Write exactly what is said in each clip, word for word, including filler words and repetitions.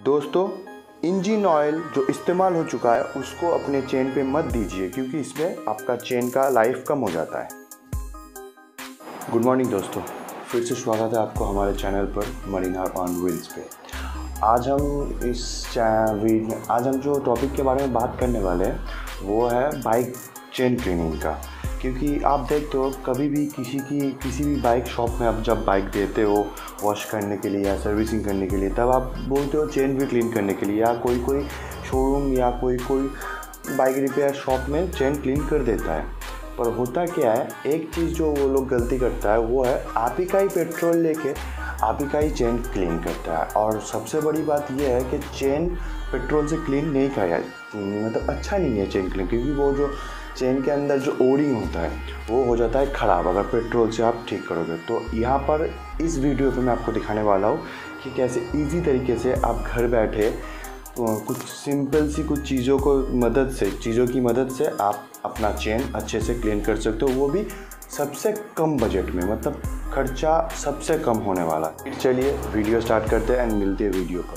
दोस्तों, engine oil जो इस्तेमाल हो चुका है उसको अपने चेन पे मत दीजिए, क्योंकि इसमें आपका चेन का लाइफ कम हो जाता है। गुड मॉर्निंग दोस्तों, फिर से स्वागत है आपको हमारे चैनल पर मरीना ऑन व्हील्स पे। आज हम इस वीडियो आज हम जो टॉपिक के बारे में बात करने वाले हैं वो है बाइक चेन क्लीनिंग का। क्योंकि आप देखते हो कभी भी किसी की किसी भी बाइक शॉप में आप जब बाइक देते हो वॉश करने के लिए या सर्विसिंग करने के लिए, तब आप बोलते हो चेन भी क्लीन करने के लिए, या कोई कोई शोरूम या कोई कोई बाइक रिपेयर शॉप में चेन क्लीन कर देता है। पर होता क्या है, एक चीज़ जो वो लोग गलती करता है वो है आप ही का ही पेट्रोल लेके आप ही का ही चेन क्लीन करता है। और सबसे बड़ी बात यह है कि चेन पेट्रोल से क्लीन नहीं किया, मतलब अच्छा नहीं है चेन क्लीन, क्योंकि वो जो चेन के अंदर जो ओरिंग होता है वो हो जाता है ख़राब अगर पेट्रोल से आप ठीक करोगे। तो यहाँ पर इस वीडियो पे मैं आपको दिखाने वाला हूँ कि कैसे इजी तरीके से आप घर बैठे कुछ सिंपल सी कुछ चीज़ों को मदद से चीज़ों की मदद से आप अपना चेन अच्छे से क्लीन कर सकते हो, वो भी सबसे कम बजट में, मतलब खर्चा सबसे कम होने वाला। फिर चलिए वीडियो स्टार्ट करते हैं एंड मिलते हैं वीडियो पर।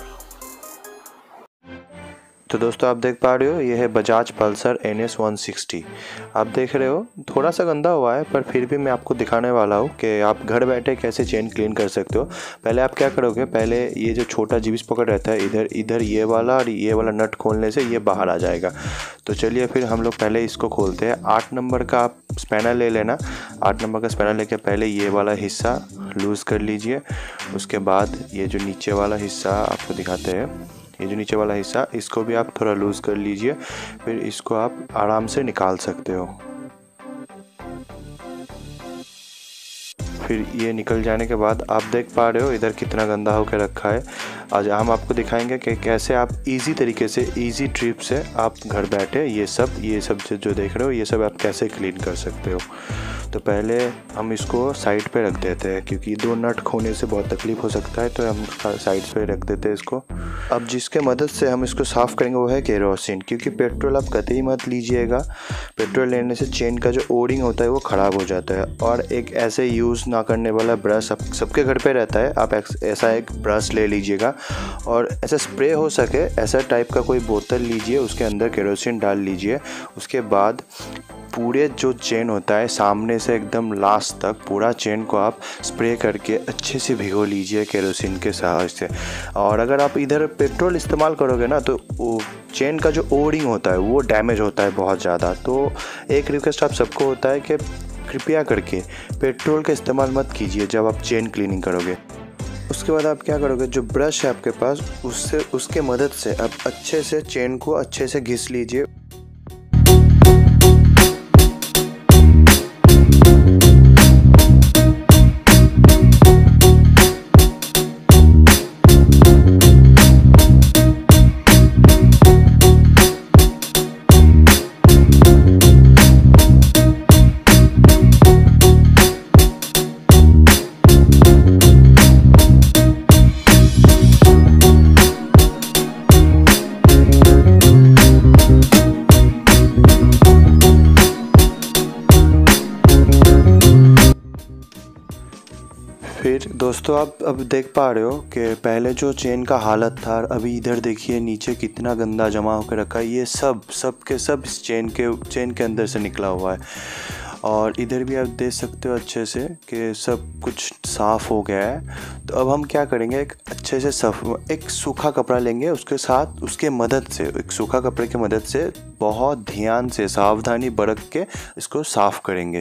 तो दोस्तों, आप देख पा रहे हो ये है Bajaj Pulsar N S one sixty. आप देख रहे हो थोड़ा सा गंदा हुआ है, पर फिर भी मैं आपको दिखाने वाला हूँ कि आप घर बैठे कैसे चेन क्लीन कर सकते हो। पहले आप क्या करोगे, पहले ये जो छोटा जीविस पॉकेट रहता है, इधर इधर ये वाला और ये वाला नट खोलने से ये बाहर आ जाएगा। तो चलिए फिर हम लोग पहले इसको खोलते हैं। आठ नंबर का आप स्पैनर ले लेना। आठ नंबर का स्पैनर लेके पहले ये वाला हिस्सा लूज़ कर लीजिए। उसके बाद ये जो नीचे वाला हिस्सा आपको दिखाते हैं, ये जो नीचे वाला हिस्सा, इसको भी आप थोड़ा लूज़ कर लीजिए। फिर इसको आप आराम से निकाल सकते हो। फिर ये निकल जाने के बाद आप देख पा रहे हो इधर कितना गंदा होकर रखा है। आज हम आपको दिखाएंगे कि कैसे आप इजी तरीके से इजी ट्रिप से आप घर बैठे ये सब ये सब जो देख रहे हो ये सब आप कैसे क्लीन कर सकते हो। तो पहले हम इसको साइड पे रख देते हैं, क्योंकि दो नट खोने से बहुत तकलीफ़ हो सकता है, तो हम साइड पे रख देते हैं इसको। अब जिसके मदद से हम इसको साफ़ करेंगे वो है केरोसिन, क्योंकि पेट्रोल आप कतई मत लीजिएगा। पेट्रोल लेने से चेन का जो ओरिंग होता है वो ख़राब हो जाता है। और एक ऐसे यूज़ ना करने वाला ब्रश आप सबके घर पे रहता है, आप ऐसा एक ब्रश ले लीजिएगा और ऐसा स्प्रे हो सके ऐसा टाइप का कोई बोतल लीजिए, उसके अंदर केरोसिन डाल लीजिए। उसके बाद पूरे जो चेन होता है सामने से एकदम लास्ट तक पूरा चेन को आप स्प्रे करके अच्छे से भिगो लीजिए केरोसिन के सहायता से। और अगर आप इधर पेट्रोल इस्तेमाल करोगे ना, तो वो चेन का जो ओरिंग होता है वो डैमेज होता है बहुत ज़्यादा। तो एक रिक्वेस्ट आप सबको होता है कि कृपया करके पेट्रोल का इस्तेमाल मत कीजिए जब आप चेन क्लीनिंग करोगे। उसके बाद आप क्या करोगे, जो ब्रश है आपके पास उससे उसके मदद से आप अच्छे से चेन को अच्छे से घिस लीजिए। फिर दोस्तों, आप अब देख पा रहे हो कि पहले जो चेन का हालत था, अभी इधर देखिए नीचे कितना गंदा जमा होकर रखा है। ये सब सब के सब इस चेन के चेन के अंदर से निकला हुआ है। और इधर भी आप देख सकते हो अच्छे से कि सब कुछ साफ़ हो गया है। तो अब हम क्या करेंगे, एक अच्छे से सफ एक सूखा कपड़ा लेंगे, उसके साथ उसके मदद से एक सूखा कपड़े की मदद से बहुत ध्यान से सावधानी बरत के इसको साफ़ करेंगे।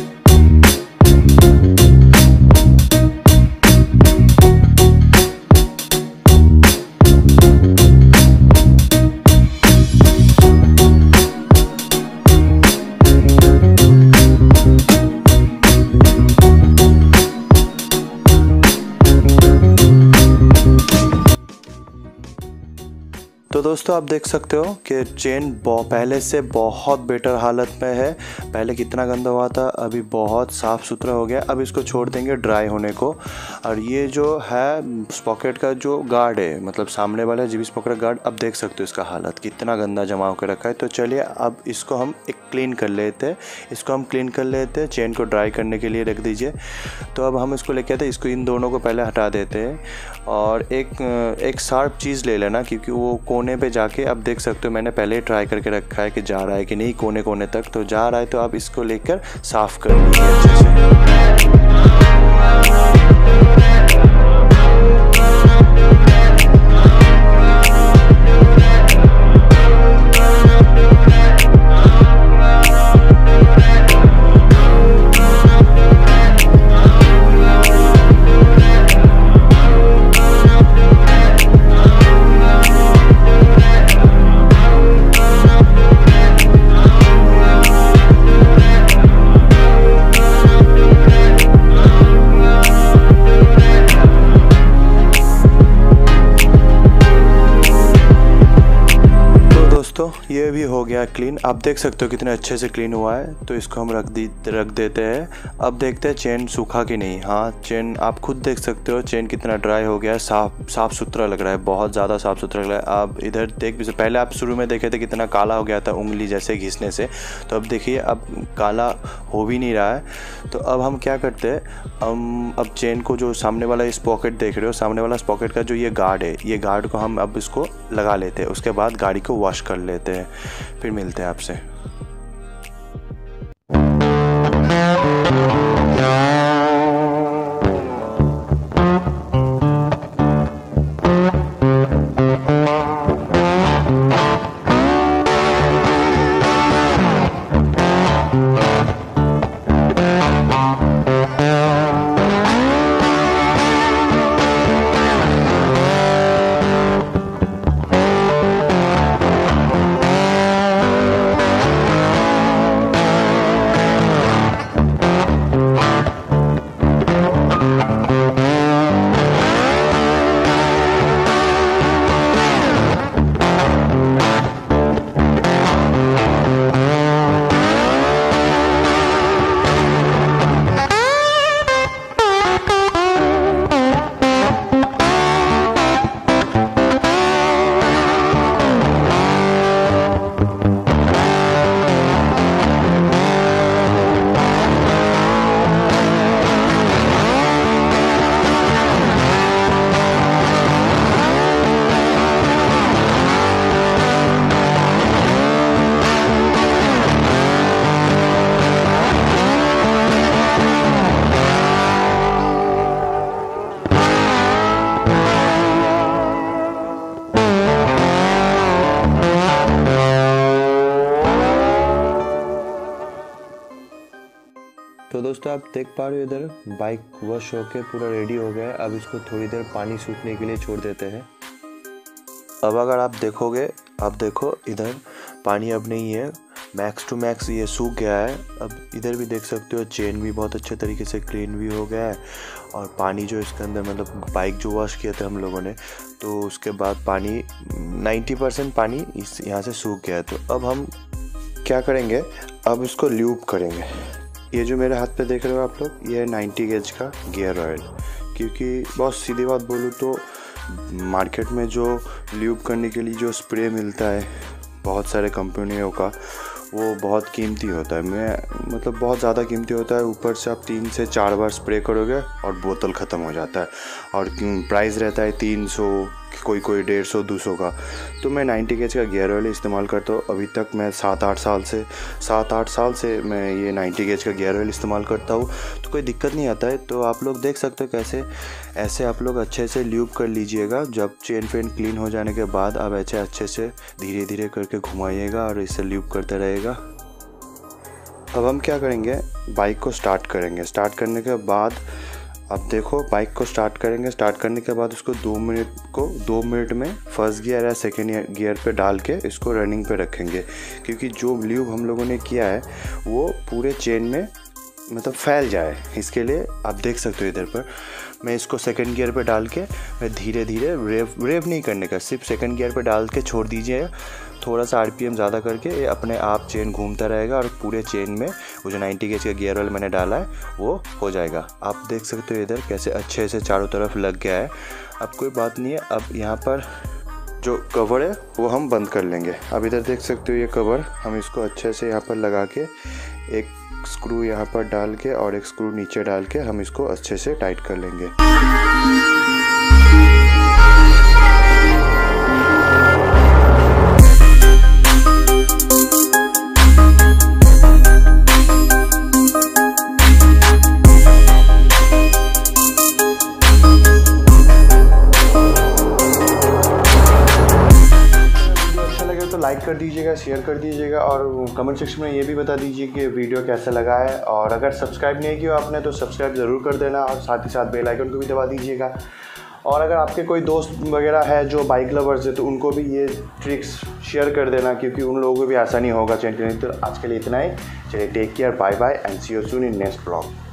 तो दोस्तों, आप देख सकते हो कि चेन पहले से बहुत बेटर हालत में है। पहले कितना गंदा हुआ था, अभी बहुत साफ़ सुथरा हो गया। अब इसको छोड़ देंगे ड्राई होने को। और ये जो है स्पॉकेट का जो गार्ड है, मतलब सामने वाला जीबी स्पॉकेट गार्ड, अब देख सकते हो इसका हालत कितना गंदा जमा होकर रखा है। तो चलिए अब इसको हम एक क्लीन कर लेते हैं इसको हम क्लीन कर लेते हैं चेन को ड्राई करने के लिए रख दीजिए। तो अब हम इसको लेके आते हैं, इसको इन दोनों को पहले हटा देते हैं और एक एक शार्प चीज़ ले लेना, क्योंकि वो कोने पे जाके अब देख सकते हो मैंने पहले ही ट्राई करके रखा है कि जा रहा है कि नहीं कोने कोने तक, तो जा रहा है। तो आप इसको लेकर साफ़ कर लीजिए अच्छे से। तो ये भी हो गया क्लीन, आप देख सकते हो कितने अच्छे से क्लीन हुआ है। तो इसको हम रख दी रख देते हैं। अब देखते हैं चेन सूखा कि नहीं। हाँ, चेन आप खुद देख सकते हो चेन कितना ड्राई हो गया है, साफ साफ़ सुथरा लग रहा है, बहुत ज़्यादा साफ़ सुथरा लग रहा है। आप इधर देख भी, पहले आप शुरू में देखे थे कितना काला हो गया था उंगली जैसे घिसने से, तो अब देखिए अब काला हो भी नहीं रहा है। तो अब हम क्या करते हैं, हम अब चेन को जो सामने वाला इस पॉकेट देख रहे हो, सामने वाला इस पॉकेट का जो ये गार्ड है, ये गार्ड को हम अब इसको लगा लेते हैं। उसके बाद गाड़ी को वॉश कर लेते हैं, फिर मिलते हैं आपसे। तो दोस्तों आप देख पा रहे हो इधर बाइक वॉश होके पूरा रेडी हो गया है। अब इसको थोड़ी देर पानी सूखने के लिए छोड़ देते हैं। अब अगर आप देखोगे, आप देखो इधर पानी अब नहीं है, मैक्स टू मैक्स ये सूख गया है। अब इधर भी देख सकते हो चेन भी बहुत अच्छे तरीके से क्लीन भी हो गया है और पानी जो इसके अंदर, मतलब बाइक जो वॉश किए थे हम लोगों ने, तो उसके बाद पानी नब्बे परसेंट पानी इस यहाँ से सूख गया है। तो अब हम क्या करेंगे, अब इसको ल्यूब करेंगे। ये जो मेरे हाथ पे देख रहे हो आप लोग, ये है नाइन्टी गेज का गियर ऑयल। क्योंकि बहुत सीधी बात बोलूँ तो मार्केट में जो ल्यूब करने के लिए जो स्प्रे मिलता है बहुत सारे कंपनियों का, वो बहुत कीमती होता है। मैं मतलब बहुत ज़्यादा कीमती होता है। ऊपर से आप तीन से चार बार स्प्रे करोगे और बोतल ख़त्म हो जाता है और प्राइस रहता है तीन सौ, कोई कोई डेढ़ सौ दो सौ का। तो मैं नाइन्टी गेज का गियर ऑयल इस्तेमाल करता हूँ। अभी तक मैं सात आठ साल से सात आठ साल से मैं ये नाइन्टी गेज का गियर ऑयल इस्तेमाल करता हूँ, तो कोई दिक्कत नहीं आता है। तो आप लोग देख सकते हो कैसे ऐसे आप लोग अच्छे से ल्यूब कर लीजिएगा। जब चेन फेन क्लीन हो जाने के बाद आप ऐसे अच्छे से धीरे धीरे करके घुमाइएगा और इसे ल्यूब करते रहेगा। अब हम क्या करेंगे, बाइक को स्टार्ट करेंगे। स्टार्ट करने के बाद अब देखो बाइक को स्टार्ट करेंगे। स्टार्ट करने के बाद उसको दो मिनट को दो मिनट में फर्स्ट गियर या सेकेंड गियर पे डाल के इसको रनिंग पे रखेंगे। क्योंकि जो ल्यूब हम लोगों ने किया है वो पूरे चेन में मतलब फैल जाए, इसके लिए आप देख सकते हो इधर पर मैं इसको सेकंड गियर पे डाल के मैं धीरे धीरे रेव रेव नहीं करने का, सिर्फ सेकंड गियर पे डाल के छोड़ दीजिए। थोड़ा सा आरपीएम ज़्यादा करके ये अपने आप चेन घूमता रहेगा और पूरे चेन में वो जो नाइन्टी गेज का गियर ऑयल मैंने डाला है वो हो जाएगा। आप देख सकते हो इधर कैसे अच्छे से चारों तरफ लग गया है। अब कोई बात नहीं है, अब यहाँ पर जो कवर है वो हम बंद कर लेंगे। अब इधर देख सकते हो ये कवर, हम इसको अच्छे से यहाँ पर लगा के एक स्क्रू यहाँ पर डाल के और एक स्क्रू नीचे डाल के हम इसको अच्छे से टाइट कर लेंगे। लाइक कर दीजिएगा, शेयर कर दीजिएगा और कमेंट सेक्शन में ये भी बता दीजिए कि वीडियो कैसा लगा है। और अगर सब्सक्राइब नहीं किया आपने तो सब्सक्राइब ज़रूर कर देना और साथ ही साथ बेल आइकन को भी दबा दीजिएगा। और अगर आपके कोई दोस्त वगैरह है जो बाइक लवर्स है तो उनको भी ये ट्रिक्स शेयर कर देना, क्योंकि उन लोगों को भी आसानी होगा चेंज करने। तो आज के लिए इतना ही, चलिए take care, bye bye and see you soon in next blog.